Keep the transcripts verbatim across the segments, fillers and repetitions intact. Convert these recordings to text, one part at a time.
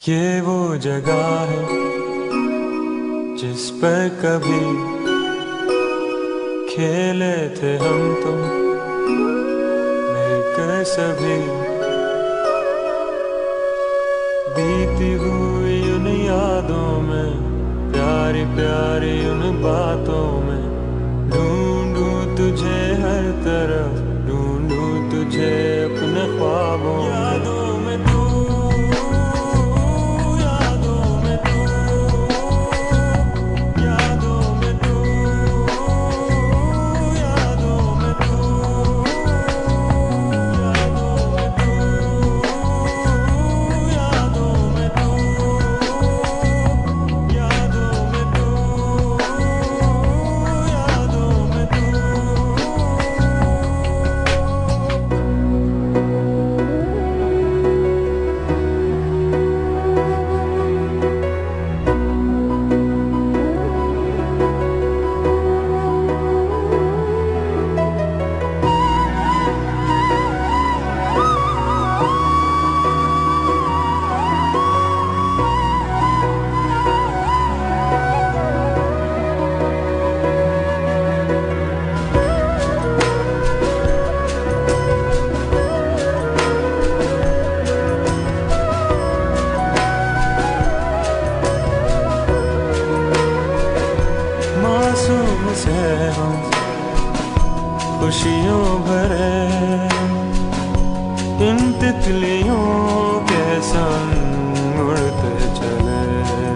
ये वो जगह है जिस पर कभी खेले थे हम तुम मिलकर सभी। बीती हुई उन यादों में, प्यारी प्यारी उन बातों में, ढूंढूं तुझे हर तरफ, ढूंढूं तुझे अपने ख्वाबों यादों में तू, यादों में तू, यादों में तू, यादों में तू, यादों में तू, यादों में तू, यादों में तू, मासूम से हम खुशियों भरे इन तितलियों के संग उड़ते चले,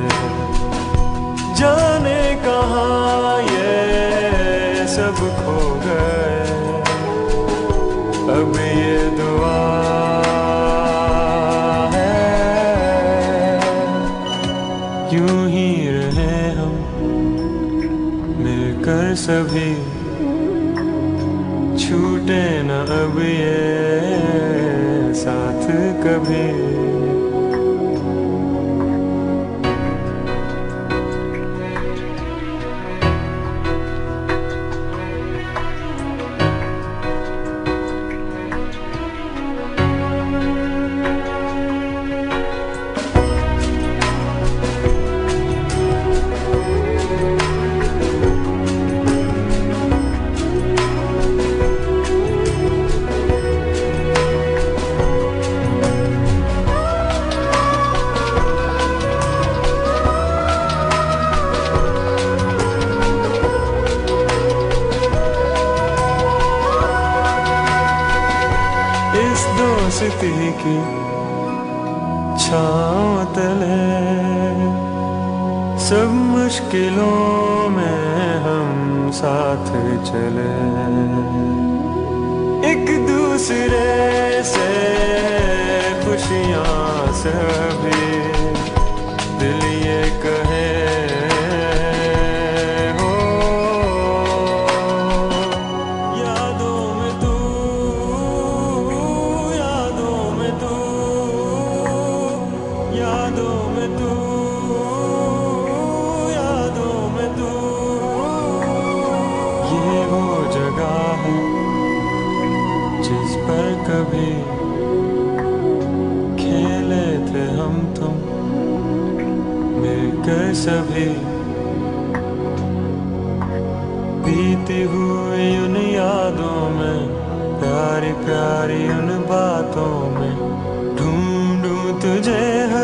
जाने कहाँ ये सब खो गए। अब ये दुआ है यूं ही रहे हम मिलकर सभी, छूटे न अब ये साथ कभी। इस दोस्ती की छाँव तले सब मुश्किलों में हम साथ चले, एक दूसरे से खुशियाँ सभी दिल ये कहे यादों में तू, यादों में तू। ये वो जगह है जिस पर कभी खेले थे हम तुम मिलकर सभी। बीती हुई उन यादों में, प्यारी प्यारी उन बातों में, ढूंढूं तुझे